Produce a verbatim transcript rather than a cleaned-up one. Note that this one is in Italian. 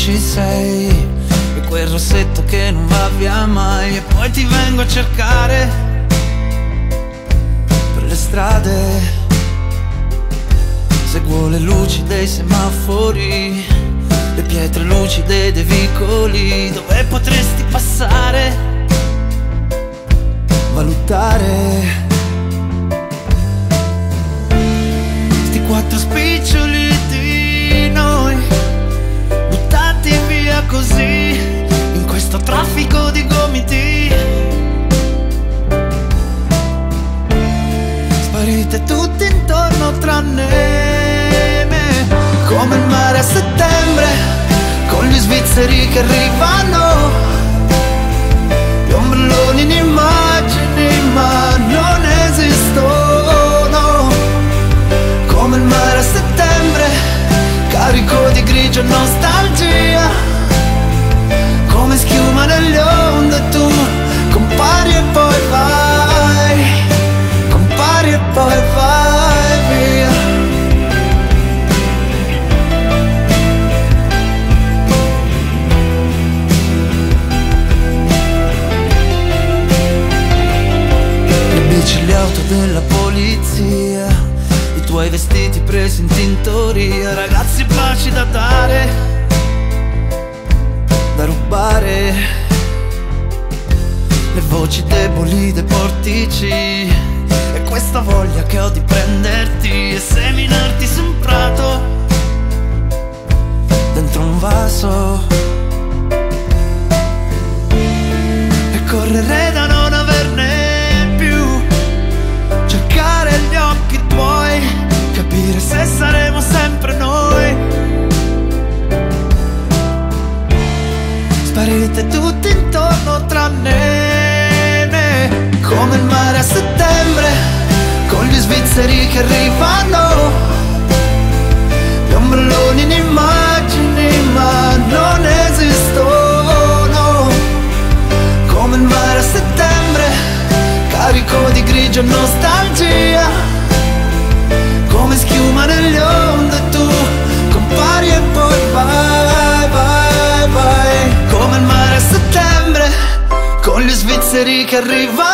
ci sei, e quel rossetto che non va via mai. E poi ti vengo a cercare per le strade, seguo le luci dei semafori, le pietre lucide dei vicoli, dove potresti passare, valutare sti quattro spiccioli di noi, buttati via così in questo traffico di gomiti. Sparite tutti intorno tranne me, come il mare a settembre, con gli svizzeri che arrivano, gli ombrelloni in immagini ma non esistono. Come il mare a settembre, carico di grigio e nostalgia, come schiuma nelle onde tu compari e poi vai, compari e poi vai via. Le bici, le auto della polizia, i tuoi vestiti presi in tintoria, ragazzi baci da dare, da rubare, le voci deboli dei portici, e questa voglia che ho di prenderti e seminarti su un prato, dentro un vaso, e correre da non averne più, cercare gli occhi tuoi, capire se saremo sempre noi. Sparite tutti intorno tranne me, come il mare a settembre, con gli svizzeri che arrivano, gli ombrelloni in immagini ma non esistono. Come il mare a settembre, carico di grigio e nostalgia, come schiuma nelle onde tu compari e poi vai, vai, vai. Come il mare a settembre, con gli svizzeri che arrivano,